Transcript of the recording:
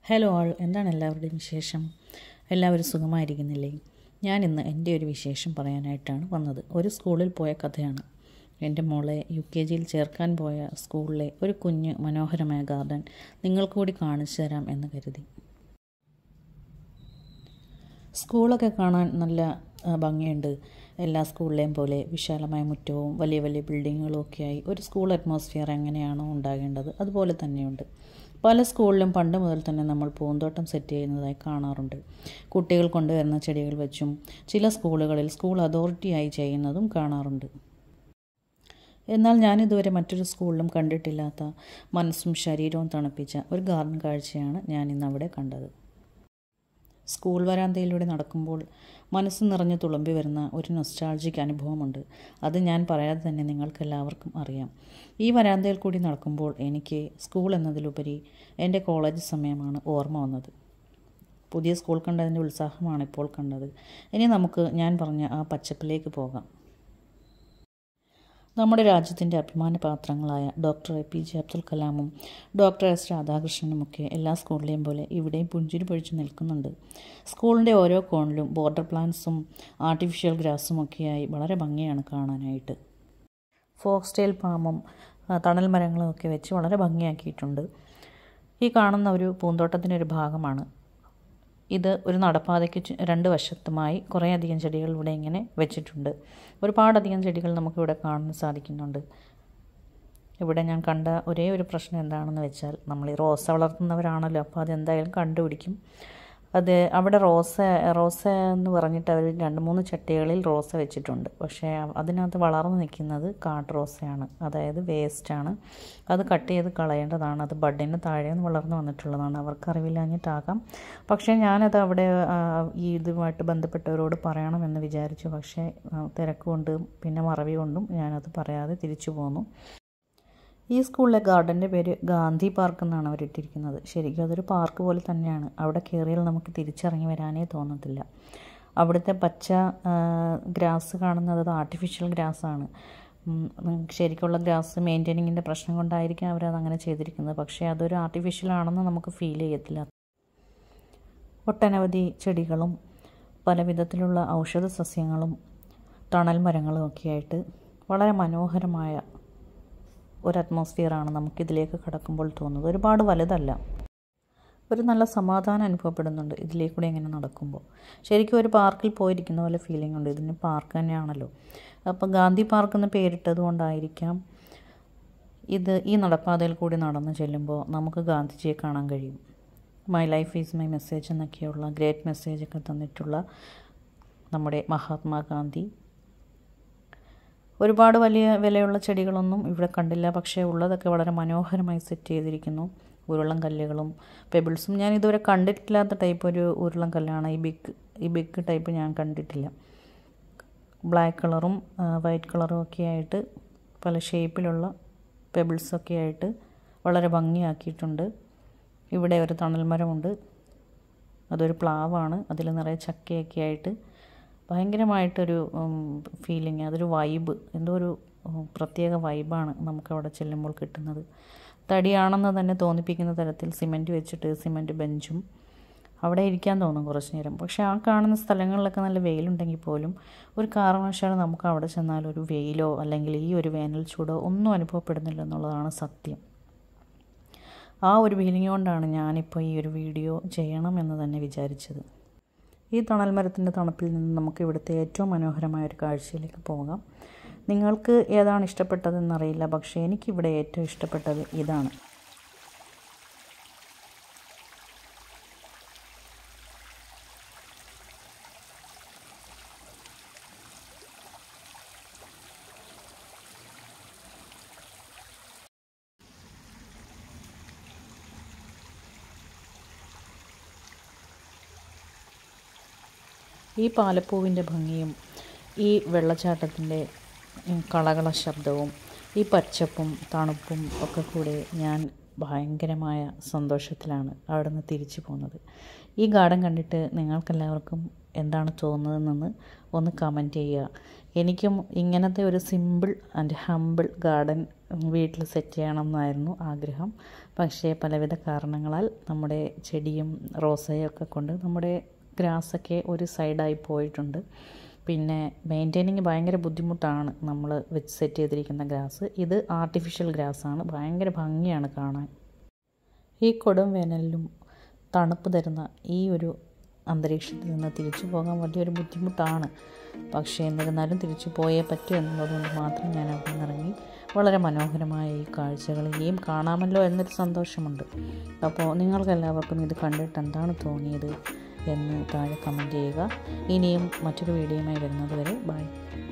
Hello ആൾ, എന്താണ് എല്ലാവരുടെയും വിശേഷം? എല്ലാവരും സുഖമായിരിക്കുന്നില്ലേ? ഞാനിന്ന് എൻ്റെ ഒരു വിശേഷം പറയാനായിട്ടാണ് വന്നത്. ഒരു സ്കൂളിൽ പോയ കഥയാണ്. എൻ്റെ മോളെ UKG ചേർക്കാൻ പോയ സ്കൂളിലെ ഒരു കുഞ്ഞ് മനോഹരമായ ഗാർഡൻ നിങ്ങൾക്ക് കൂടി കാണിച്ചു തരാം എന്ന് കരുതി. സ്കൂളൊക്കെ കാണാൻ നല്ല ഭംഗിയുണ്ട്. എല്ലാ സ്കൂളിലെയും പോലെ വിശാലമായ മുറ്റവും വലിയ വലിയ ബിൽഡിങ്ങുകളും ഒക്കെയായി ഒരു സ്കൂൾ അറ്റ്മോസ്ഫിയർ എങ്ങനെയാണോ ഉണ്ടാകേണ്ടത് അതുപോലെ തന്നെയുണ്ട്. പല സ്കൂളിലും പണ്ട് മുതൽ തന്നെ നമ്മൾ പൂന്തോട്ടം സെറ്റ് ചെയ്യുന്നതായി കാണാറുണ്ട്. കുട്ടികൾ കൊണ്ടുവരുന്ന ചെടികൾ വെച്ചും ചില സ്കൂളുകളിൽ സ്കൂൾ അതോറിറ്റിയായി ചെയ്യുന്നതും കാണാറുണ്ട്. എന്നാൽ ഞാനിതുവരെ മറ്റൊരു സ്കൂളിലും കണ്ടിട്ടില്ലാത്ത മനസ്സും ശരീരവും തണുപ്പിച്ച ഒരു ഗാർഡൻ കാഴ്ചയാണ് ഞാനിന്ന് അവിടെ കണ്ടത്. സ്കൂൾ വരാന്തയിലൂടെ നടക്കുമ്പോൾ മനസ്സ് നിറഞ്ഞ് തുളുമ്പി വരുന്ന ഒരു നൊസ്റ്റാൾജിക് അനുഭവമുണ്ട്. അത് ഞാൻ പറയാതെ തന്നെ നിങ്ങൾക്കെല്ലാവർക്കും അറിയാം. ഈ വരാന്തയിൽ കൂടി നടക്കുമ്പോൾ എനിക്ക് സ്കൂൾ എന്നതിലുപരി എൻ്റെ കോളേജ് സമയമാണ് ഓർമ്മ വന്നത്. പുതിയ സ്കൂൾ കണ്ടതിൻ്റെ ഉത്സാഹമാണ് ഇപ്പോൾ കണ്ടത്. ഇനി നമുക്ക് ഞാൻ പറഞ്ഞ ആ പച്ചപ്പിലേക്ക് പോകാം. നമ്മുടെ രാജ്യത്തിൻ്റെ അഭിമാനപാത്രങ്ങളായ ഡോക്ടർ APJ അബ്ദുൽ കലാമും ഡോക്ടർ S രാധാകൃഷ്ണനുമൊക്കെ എല്ലാ സ്കൂളിലെയും പോലെ ഇവിടെയും പുഞ്ചിരി പൊഴിച്ച് നിൽക്കുന്നുണ്ട്. സ്കൂളിൻ്റെ ഓരോ കോണിലും ബോർഡർ പ്ലാന്റ്സും ആർട്ടിഫിഷ്യൽ ഗ്രാസും ഒക്കെയായി വളരെ ഭംഗിയാണ് കാണാനായിട്ട്. ഫോക്സ്ടെയിൽ പാമും തണൽ മരങ്ങളും ഒക്കെ വെച്ച് വളരെ ഭംഗിയാക്കിയിട്ടുണ്ട്. ഈ കാണുന്ന ഒരു പൂന്തോട്ടത്തിൻ്റെ ഒരു ഭാഗമാണ് ഇത്. ഒരു നടപ്പാതയ്ക്ക് രണ്ട് വശത്തുമായി കുറേയധികം ചെടികൾ ഇവിടെ ഇങ്ങനെ വെച്ചിട്ടുണ്ട്. ഒരുപാടധികം ചെടികൾ നമുക്കിവിടെ കാണാൻ സാധിക്കുന്നുണ്ട്. ഇവിടെ ഞാൻ കണ്ട ഒരേ ഒരു പ്രശ്നം എന്താണെന്ന് വെച്ചാൽ, നമ്മൾ ഈ റോസ വളർത്തുന്നവരാണല്ലോ, അപ്പോൾ അതെന്തായാലും കണ്ടുപിടിക്കും. അത് അവിടെ റോസ എന്ന് പറഞ്ഞിട്ട് അവർ 2-3 ചട്ടികളിൽ റോസ വെച്ചിട്ടുണ്ട്. പക്ഷേ അതിനകത്ത് വളർന്നു നിൽക്കുന്നത് കാട്ട് റോസയാണ്, അതായത് വേസ്റ്റാണ്. അത് കട്ട് ചെയ്ത് കളയേണ്ടതാണ്. അത് ബഡിന് താഴെ നിന്ന് വളർന്നു വന്നിട്ടുള്ളതാണ്. അവർക്ക് അറിവില്ലാഞ്ഞിട്ടാകാം. പക്ഷേ ഞാനത് അവിടെ ഈ ഇതുമായിട്ട് ബന്ധപ്പെട്ടവരോട് പറയണമെന്ന് വിചാരിച്ചു. പക്ഷേ തിരക്ക് കൊണ്ടും പിന്നെ മറവി കൊണ്ടും ഞാനത് പറയാതെ തിരിച്ചു പോന്നു. ഈ സ്കൂളിലെ ഗാർഡൻ്റെ പേര് ഗാന്ധി പാർക്ക് എന്നാണ് അവരിട്ടിരിക്കുന്നത്. ശരിക്കും അതൊരു പാർക്ക് പോലെ തന്നെയാണ്. അവിടെ കയറിയാൽ നമുക്ക് തിരിച്ചിറങ്ങി വരാനേ തോന്നത്തില്ല. അവിടുത്തെ പച്ച ഗ്രാസ് കാണുന്നത് അത് ആർട്ടിഫിഷ്യൽ ഗ്രാസാണ്. ശരിക്കുള്ള ഗ്രാസ് മെയിൻറ്റെയിനിങ്ങിൻ്റെ പ്രശ്നം കൊണ്ടായിരിക്കും അവരത് അങ്ങനെ ചെയ്തിരിക്കുന്നത്. പക്ഷേ അതൊരു ആർട്ടിഫിഷ്യൽ ആണെന്ന് നമുക്ക് ഫീൽ ചെയ്യത്തില്ല. ഒട്ടനവധി ചെടികളും പല വിധത്തിലുള്ള ഔഷധ സസ്യങ്ങളും തണൽ മരങ്ങളും ഒക്കെയായിട്ട് വളരെ മനോഹരമായ ഒരു അറ്റ്മോസ്ഫിയറാണ് നമുക്കിതിലേക്ക് കടക്കുമ്പോൾ തോന്നുന്നത്. ഒരുപാട് വലുതല്ല, ഒരു നല്ല സമാധാനം അനുഭവപ്പെടുന്നുണ്ട് ഇതിലേക്കൂടെ ഇങ്ങനെ നടക്കുമ്പോൾ. ശരിക്കും ഒരു പാർക്കിൽ പോയിരിക്കുന്ന പോലെ ഫീലിംഗ് ഉണ്ട്. ഇതിന് പാർക്ക് തന്നെയാണല്ലോ. അപ്പോൾ ഗാന്ധി പാർക്ക് എന്ന് പേരിട്ടത് കൊണ്ടായിരിക്കാം ഈ നടപ്പാതയിൽ കൂടി നടന്നു ചെല്ലുമ്പോൾ നമുക്ക് ഗാന്ധിജിയെ കാണാൻ കഴിയും. My life is my message എന്നൊക്കെയുള്ള ഗ്രേറ്റ് മെസ്സേജൊക്കെ തന്നിട്ടുള്ള നമ്മുടെ മഹാത്മാഗാന്ധി. ഒരുപാട് വലിയ വിലയുള്ള ചെടികളൊന്നും ഇവിടെ കണ്ടില്ല. പക്ഷേ ഉള്ളതൊക്കെ വളരെ മനോഹരമായി സെറ്റ് ചെയ്തിരിക്കുന്നു. ഉരുളൻ കല്ലുകളും പെബിൾസും ഞാൻ ഇതുവരെ കണ്ടിട്ടില്ലാത്ത ടൈപ്പ് ഒരു ഉരുളൻ കല്ലാണ്. ഈ ബിഗ് ടൈപ്പ് ഞാൻ കണ്ടിട്ടില്ല. ബ്ലാക്ക് കളറും വൈറ്റ് കളറും ഒക്കെ ആയിട്ട് പല ഷേപ്പിലുള്ള പെബിൾസൊക്കെ ആയിട്ട് വളരെ ഭംഗിയാക്കിയിട്ടുണ്ട്. ഇവിടെ ഒരു തണൽ മരമുണ്ട്. അതൊരു പ്ലാവാണ്. അതിൽ നിറയെ ചക്കയൊക്കെ ആയിട്ട് ഭയങ്കരമായിട്ടൊരു ഫീലിംഗ്. അതൊരു വൈബ്, എന്തോ ഒരു പ്രത്യേക വൈബാണ് നമുക്കവിടെ ചെല്ലുമ്പോൾ കിട്ടുന്നത്. തടിയാണെന്ന് തന്നെ തോന്നിപ്പിക്കുന്ന തരത്തിൽ സിമൻറ്റ് ബെഞ്ചും അവിടെ ഇരിക്കാൻ തോന്നും കുറച്ച് നേരം. പക്ഷേ ആ കാണുന്ന സ്ഥലങ്ങളിലൊക്കെ നല്ല വെയിലുണ്ടെങ്കിൽ പോലും ഒരു കാരണവശാലും നമുക്ക് അവിടെ ചെന്നാൽ ഒരു വെയിലോ അല്ലെങ്കിൽ ഈ ഒരു വേനൽ ചൂടോ ഒന്നും അനുഭവപ്പെടുന്നില്ല എന്നുള്ളതാണ് സത്യം. ആ ഒരു ഫീലിംഗ് കൊണ്ടാണ് ഞാനിപ്പോൾ ഈ ഒരു വീഡിയോ ചെയ്യണമെന്ന് തന്നെ വിചാരിച്ചത്. ഈ തണൽ മരത്തിൻ്റെ തണുപ്പിൽ നിന്ന് നമുക്ക് ഇവിടുത്തെ ഏറ്റവും മനോഹരമായ ഒരു കാഴ്ചയിലേക്ക് പോകാം. നിങ്ങൾക്ക് ഏതാണ് ഇഷ്ടപ്പെട്ടതെന്നറിയില്ല, പക്ഷേ എനിക്കിവിടെ ഏറ്റവും ഇഷ്ടപ്പെട്ടത് ഇതാണ്. ഈ പാലപ്പൂവിൻ്റെ ഭംഗിയും ഈ വെള്ളച്ചാട്ടത്തിൻ്റെ കളകള ശബ്ദവും ഈ പച്ചപ്പും തണുപ്പും ഒക്കെ കൂടെ ഞാൻ ഭയങ്കരമായ സന്തോഷത്തിലാണ് അവിടെ നിന്ന് തിരിച്ചു പോകുന്നത്. ഈ ഗാർഡൻ കണ്ടിട്ട് നിങ്ങൾക്കെല്ലാവർക്കും എന്താണ് തോന്നുന്നതെന്ന് ഒന്ന് കമൻറ്റ് ചെയ്യുക. എനിക്കും ഇങ്ങനത്തെ ഒരു സിമ്പിൾ ആൻഡ് ഹമ്പിൾ ഗാർഡൻ വീട്ടിൽ സെറ്റ് ചെയ്യണം എന്നായിരുന്നു ആഗ്രഹം. പക്ഷേ പലവിധ കാരണങ്ങളാൽ നമ്മുടെ ചെടിയും റോസയൊക്കെ കൊണ്ട് നമ്മുടെ ഗ്രാസൊക്കെ ഒരു സൈഡായി പോയിട്ടുണ്ട്. പിന്നെ മെയിൻറ്റെയിനിങ് ഭയങ്കര ബുദ്ധിമുട്ടാണ് നമ്മൾ വെച്ച് സെറ്റ് ചെയ്തിരിക്കുന്ന ഗ്രാസ്. ഇത് ആർട്ടിഫിഷ്യൽ ഗ്രാസാണ്, ഭയങ്കര ഭംഗിയാണ് കാണാൻ. ഈ കൊടും വേനലിലും തണുപ്പ് തരുന്ന ഈ ഒരു അന്തരീക്ഷത്തിൽ നിന്ന് തിരിച്ചു പോകാൻ വലിയൊരു ബുദ്ധിമുട്ടാണ്. പക്ഷേ എന്നിരുന്നാലും തിരിച്ചു പോയേ പറ്റൂ എന്നുള്ളതുകൊണ്ട് മാത്രം ഞാൻ അവിടെ നിന്നിറങ്ങി. വളരെ മനോഹരമായ ഈ കാഴ്ചകൾ ഇനിയും കാണാമല്ലോ എന്നൊരു സന്തോഷമുണ്ട്. അപ്പോൾ നിങ്ങൾക്കെല്ലാവർക്കും ഇത് കണ്ടിട്ട് എന്താണ് തോന്നിയത് എന്ന് താഴെ കമൻറ്റ് ചെയ്യുക. ഇനിയും മറ്റൊരു വീഡിയോയുമായി വരുന്നത് വരെ ബൈ.